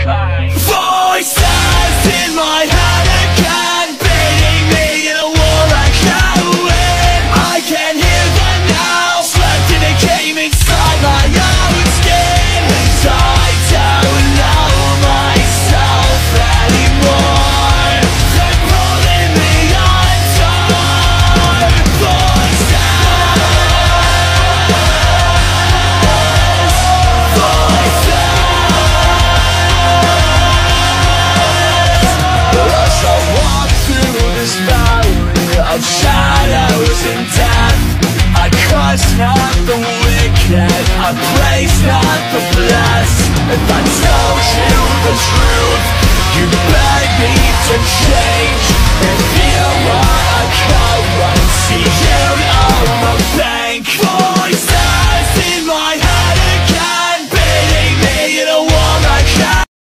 mankind. Voices in my head again, beating me in a war I can't win. I can hear them now, slept in a game inside my own skin. And I don't know myself anymore. They're pulling me under. Of shadows and death, I curse not the wicked, I praise not the blessed. If I told you the truth, you'd beg me to